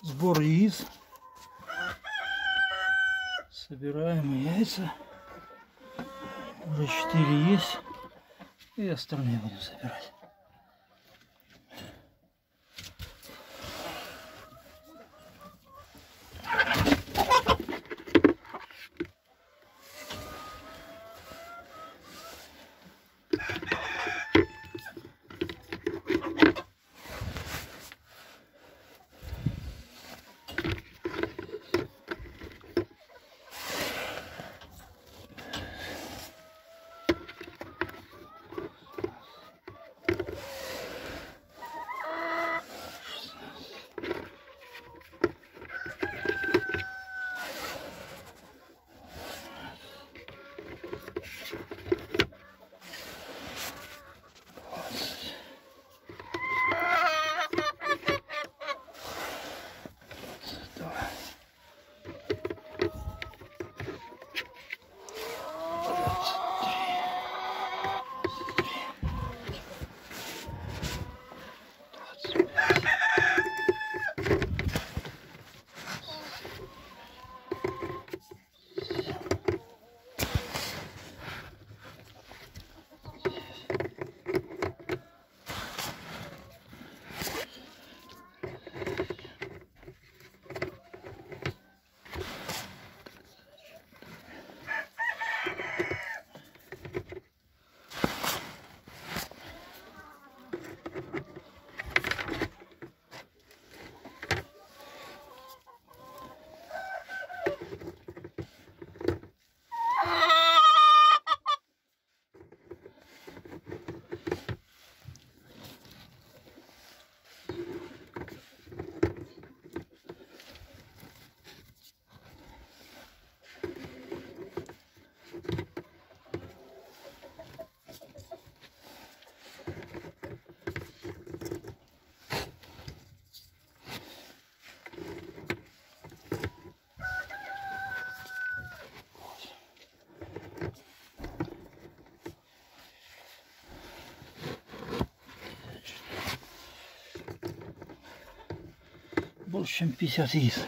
Сбор яиц. Собираем яйца. Уже 4 есть. И остальные будем собирать. Больше, чем 50 яиц.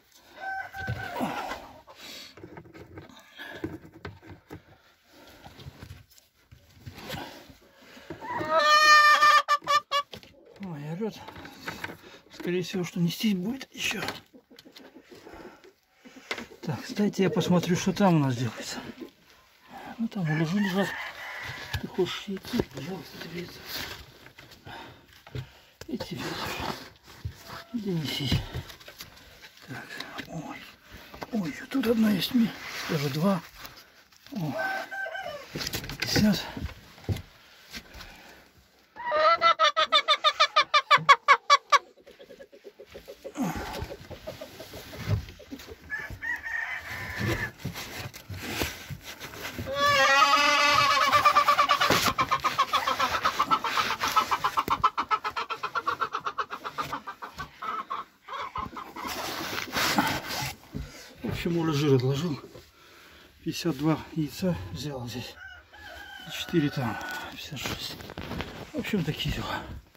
Ой, орёт. Скорее всего, что нестись будет еще. Так, кстати, я посмотрю, что там у нас делается. Ну, там лежат. Ты хочешь яйцо? Пожалуйста, тебе яйцо. И тебе тоже. Иди неси. Так, ой, тут одна есть, даже 2. О, 50. В общем, Оля жир отложил. 52 яйца взял здесь. 4 там. 56. В общем, такие дела.